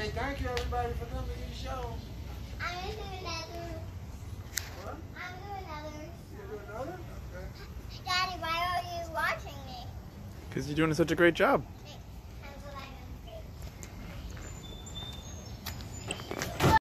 say thank you, everybody, for coming to the show. I'm going to do another. What? I'm doing another. You do another? Okay. Daddy, why are you watching me? Because you're doing such a great job.